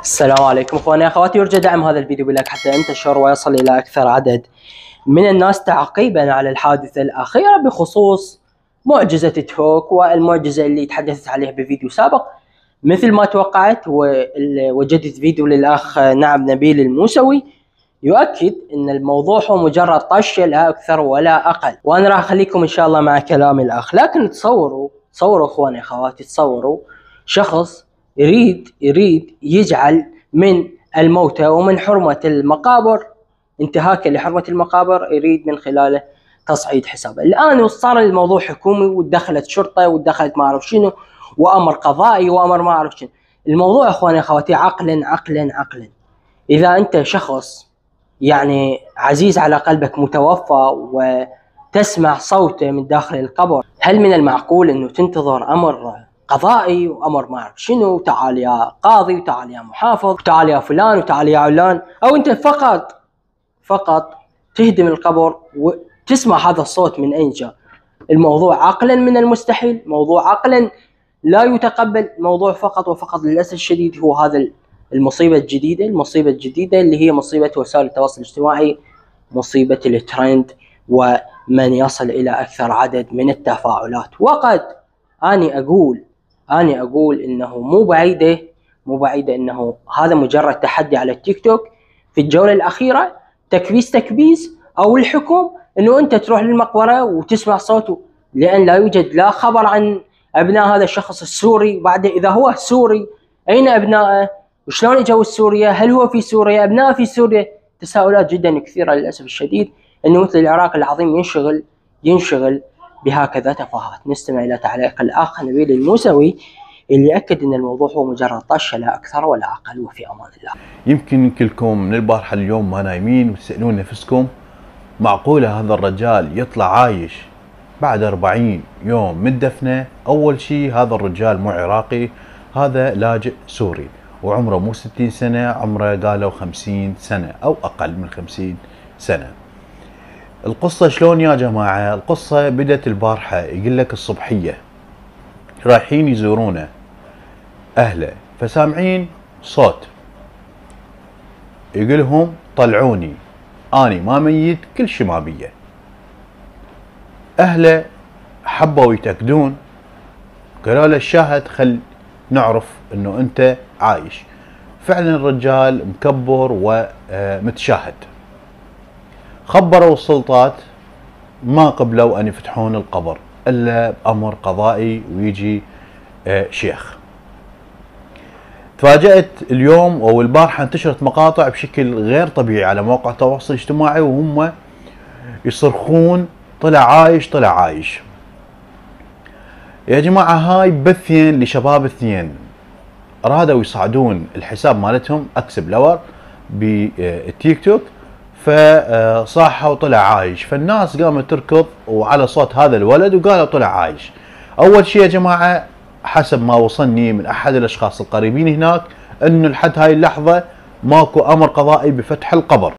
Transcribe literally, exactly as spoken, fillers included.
السلام عليكم اخواني اخواتي، يرجى دعم هذا الفيديو بلايك حتى ينتشر ويصل الى اكثر عدد من الناس تعقيبا على الحادثة الاخيرة بخصوص معجزة تيك والمعجزة اللي تحدثت عليها بفيديو سابق. مثل ما توقعت وجدت فيديو للاخ نعم نبيل الموسوي يؤكد ان الموضوع هو مجرد طشه لا اكثر ولا اقل، وانا راح اخليكم ان شاء الله مع كلام الاخ. لكن تصوروا تصوروا اخواني اخواتي، تصوروا شخص يريد يريد يجعل من الموتى ومن حرمة المقابر انتهاكا لحرمة المقابر، يريد من خلاله تصعيد حسابه. الآن وصار الموضوع حكومي ودخلت شرطة ودخلت ما أعرف شنو وأمر قضائي وأمر ما أعرف شنو. الموضوع أخواني أخواتي عقلا عقلا عقلا، إذا أنت شخص يعني عزيز على قلبك متوفى وتسمع صوته من داخل القبر، هل من المعقول أنه تنتظر أمر قضائي وامر ما اعرف شنو، وتعال يا قاضي وتعال يا محافظ وتعال يا فلان وتعال يا علان، او انت فقط فقط تهدم القبر وتسمع هذا الصوت من اين جاء؟ الموضوع عقلا من المستحيل، موضوع عقلا لا يتقبل، موضوع فقط وفقط للاسف الشديد هو هذا المصيبه الجديده، المصيبه الجديده اللي هي مصيبه وسائل التواصل الاجتماعي، مصيبه الترند ومن يصل الى اكثر عدد من التفاعلات. وقد اني اقول أنا أقول إنه مو بعيدة مو بعيدة إنه هذا مجرد تحدي على التيك توك في الجولة الأخيرة، تكبيس تكبيس أو الحكم إنه أنت تروح للمقبرة وتسمع صوته، لأن لا يوجد لا خبر عن أبناء هذا الشخص السوري. بعد إذا هو سوري أين أبنائه؟ وشلون إجوا سوريا؟ هل هو في سوريا؟ أبنائه في سوريا؟ تساؤلات جدا كثيرة للأسف الشديد، إنه مثل العراق العظيم ينشغل ينشغل بهكذا تفاهات. نستمع إلى تعليق الأخ نبيل الموسوي اللي أكد أن الموضوع هو مجرد طشة لا أكثر ولا أقل، وفي أمان الله. يمكن كلكم من البارحة اليوم ما نايمين وتسألون نفسكم معقولة هذا الرجال يطلع عايش بعد أربعين يوم من دفنه؟ أول شيء هذا الرجال مو عراقي، هذا لاجئ سوري وعمره مو ستين سنة، عمره قالوا خمسين سنة أو أقل من خمسين سنة. القصة شلون يا جماعة؟ القصة بدت البارحة، يقول لك الصبحية رايحين يزورونه أهله فسامعين صوت يقولهم طلعوني أني ما ميت كل شي ما بيه. أهله حبوا يتأكدون، قالوا له الشاهد خل نعرف أنه أنت عايش. فعلا الرجال مكبر ومتشاهد. خبروا السلطات ما قبلوا أن يفتحون القبر إلا بأمر قضائي ويجي شيخ. تفاجأت اليوم أو البارحة انتشرت مقاطع بشكل غير طبيعي على مواقع التواصل الاجتماعي وهم يصرخون طلع عايش طلع عايش. يا جماعة هاي بثين لشباب اثنين رادوا يصعدون الحساب مالتهم اكسب لور بالتيك توك، فصاحوا طلع عايش، فالناس قامت تركض وعلى صوت هذا الولد وقالوا طلع عايش. اول شيء يا جماعة حسب ما وصلني من احد الاشخاص القريبين هناك انه لحد هاي اللحظة ماكو امر قضائي بفتح القبر.